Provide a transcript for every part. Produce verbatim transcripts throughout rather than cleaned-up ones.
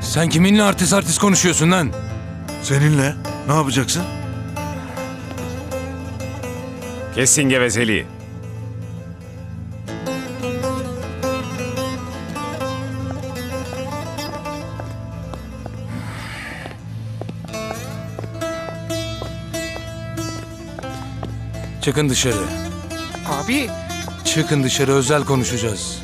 Sen kiminle artist artist konuşuyorsun lan? Seninle ne yapacaksın? Kesin gevezeliği. Çıkın dışarı. Abi. Çıkın dışarı, özel konuşacağız.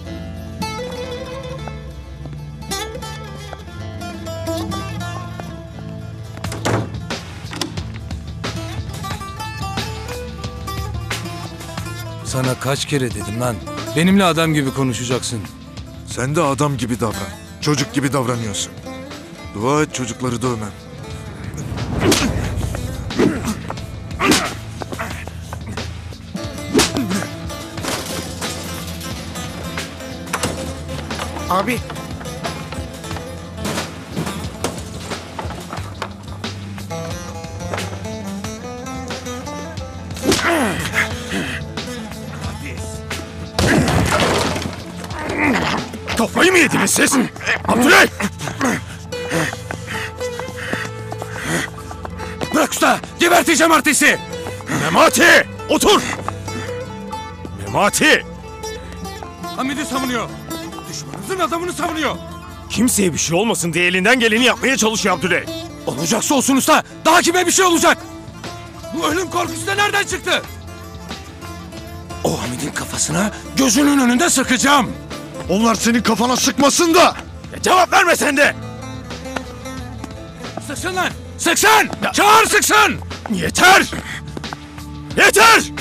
Sana kaç kere dedim lan. Benimle adam gibi konuşacaksın. Sen de adam gibi davran. Çocuk gibi davranıyorsun. Dua et çocukları dövmem. Abi. Kafayı mı yediniz siz? Abdüley! Bırak usta! Geberteceğim artisti! Memati! Otur! Memati! Hamid'i savunuyor. Düşmanınızın adamını savunuyor. Kimseye bir şey olmasın diye elinden geleni yapmaya çalışıyor Abdüley. Olacaksa olsun usta. Daha kime bir şey olacak? Bu ölüm korkusu da nereden çıktı? O Hamid'in kafasına gözünün önünde sıkacağım. Onlar senin kafana sıkmasın da. Ya cevap verme sen de! Sıksın lan! Sıksın! Çağır sıksın! Yeter! Yeter!